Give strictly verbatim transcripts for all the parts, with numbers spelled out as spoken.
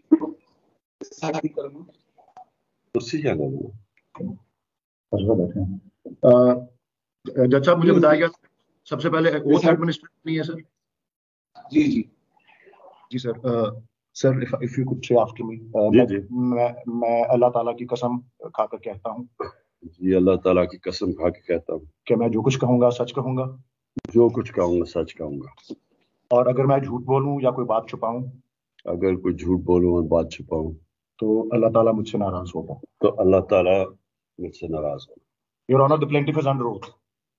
कुर्सी क्या करना? बैठे जज साहब, मुझे बताया गया सबसे पहले ओथ एडमिनिस्ट्रेट नहीं है सर? जी जी जी sir. Sir if if you could say after me, मैं मैं अल्लाह ताला की कसम खाकर कहता हूँ। जी, अल्लाह ताला की कसम खा के कहता हूँ कि मैं जो कुछ कहूँगा सच कहूँगा। जो कुछ कहूँगा सच कहूँगा। और अगर मैं झूठ बोलूँ या कोई बात छुपाऊँ, अगर कोई झूठ बोलूँ और बात छुपाऊँ, तो अल्लाह ताला मुझसे नाराज होगा। तो अल्लाह ताला मुझसे नाराज होगा। Your honour, the plaintiff is under oath.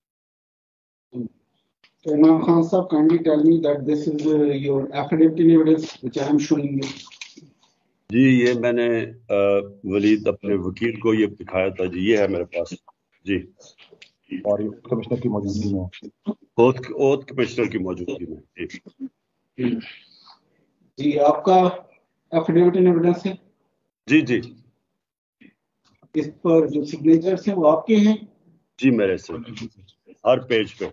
Imran Khan sir, kindly tell me that this is uh, your affidavit in evidence which I am showing you. जी, ये मैंने वलीद अपने वकील को ये दिखाया था जी, ये है मेरे पास जी। और कमिश्नर की मौजूदगी में, ओथ ओथ कमिश्नर की मौजूदगी में जी। जी, आपका एफिडेविट इन एविडेंस है? जी जी। इस पर जो सिग्नेचर्स हैं वो आपके हैं? जी, मेरे से हर पेज पे।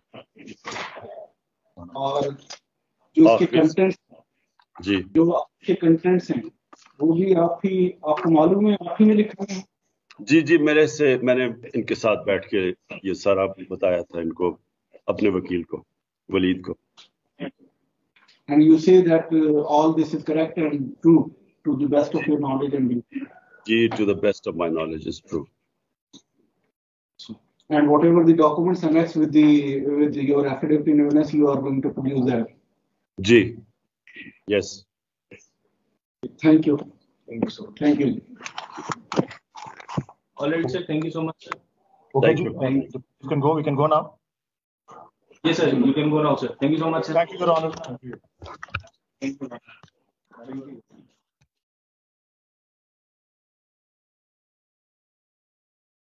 और जो उसके कंटेंट्स, जी, जो आपके कंटेंट्स हैं वो भी आप ही, आपको मालूम है, आप ही ने लिखा है? जी जी, मेरे से मैंने इनके साथ बैठ के ये सारा बताया था इनको, अपने वकील को, वलीद को। And you say that uh, all this is correct and true to the best of your knowledge and belief? Ji, to the best of my knowledge is true. And whatever the documents annexed with the with your affidavit in evidence, you are going to produce that? Ji, yes. Thank you. Thank you, sir. Thank you. All right, sir. Thank you so much, sir. Okay, Thank you. you. You can go. We can go now. Yes, sir. You can go now, sir. Thank you so much, sir. Thank you, Your Honor. Thank you. Thank you.